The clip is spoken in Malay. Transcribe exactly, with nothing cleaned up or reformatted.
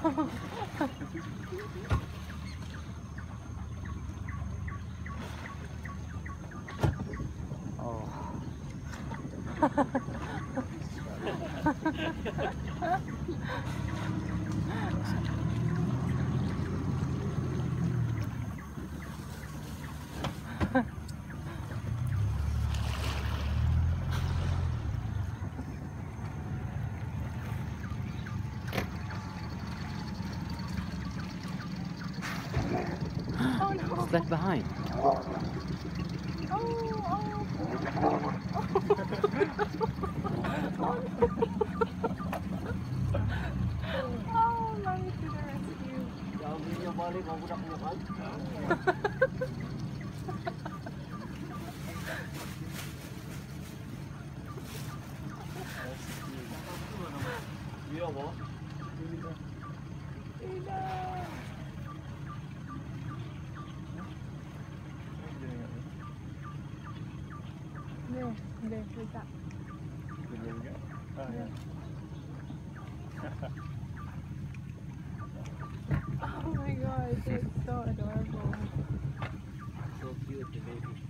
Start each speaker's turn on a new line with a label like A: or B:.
A: Oh.
B: Oh no!
A: It's left behind.
B: Oh, oh. Oh, mommy to the rescue.
C: Gagawin niya balik ang budak-budakan. Iya mo?
B: Ina. Hindi, hindi, wala.
C: Ganyan nga. Ah, yan.
B: Oh my god, it's so adorable.
C: So cute, the baby.